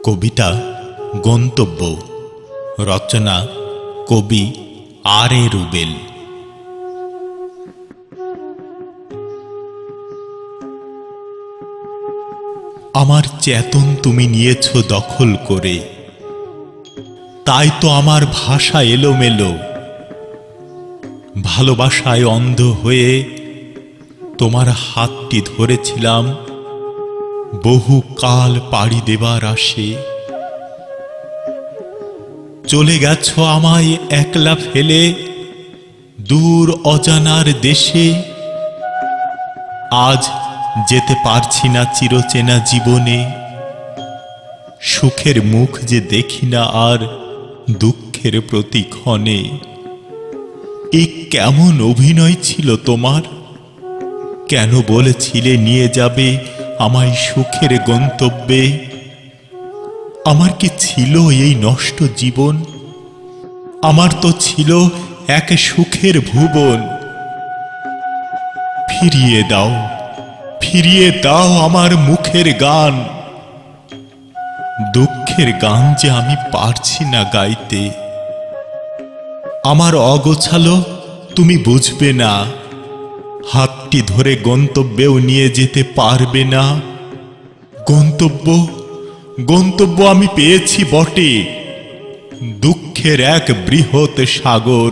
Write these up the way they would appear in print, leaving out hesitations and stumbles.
কবিতা গন্তব্য। রচনা কবি আর.এ. রুবেল। আমার চেতন তুমি নিয়েছ দখল করে, তাই তো আমার ভাষা এলোমেলো। ভালোবাসায় অন্ধ হয়ে তোমার হাতটি ধরেছিলাম বহু কাল পাড়ি দেবার আসে। চলে গেছ আমায় একলা ফেলে দূর অজানার দেশে। আজ যেতে পারছি না চিরচেনা জীবনে, সুখের মুখ যে দেখি না আর দুঃখের প্রতিক্ষণে। এ কেমন অভিনয় ছিল তোমার? কেন বলেছিলে নিয়ে যাবে আমায় সুখের গন্তব্যে? আমার কি ছিল এই নষ্ট জীবন? আমার তো ছিল এক সুখের ভুবন। ফিরিয়ে দাও, ফিরিয়ে দাও আমার মুখের গান। দুঃখের গান যে আমি পারছি না গাইতে। আমার অগোছালো তুমি বুঝবে না, হাতটি ধরে গন্তব্যেও নিয়ে যেতে পারবে না। গন্তব্য গন্তব্য আমি পেয়েছি বটে, দুঃখের এক বৃহৎ সাগর।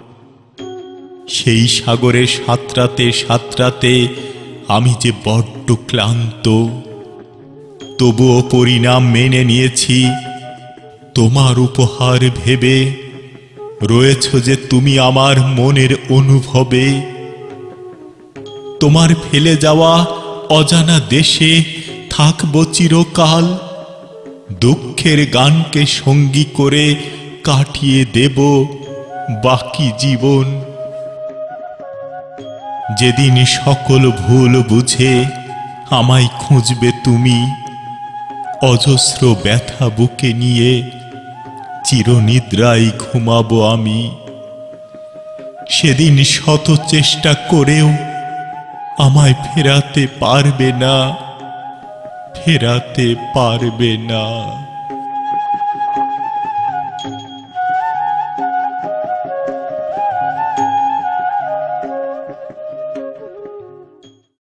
সেই সাগরে সাঁতরাতে সাঁতরাতে আমি যে বড্ড ক্লান্ত। তবুও পরিণাম মেনে নিয়েছি তোমার উপহার ভেবে। রয়েছ যে তুমি আমার মনের অনুভবে। তোমার ফেলে যাওয়া অজানা দেশে থাকব চিরকাল। দুঃখের গানকে সঙ্গী করে কাটিয়ে দেব বাকি জীবন। যেদিন সকল ভুল বুঝে আমায় খুঁজবে তুমি, অজস্র ব্যথা বুকে নিয়ে চিরনিদ্রায় ঘুমাবো আমি। সেদিন শত চেষ্টা করেও আমায় ফেরাতে পারবে না, ফেরাতে পারবে না।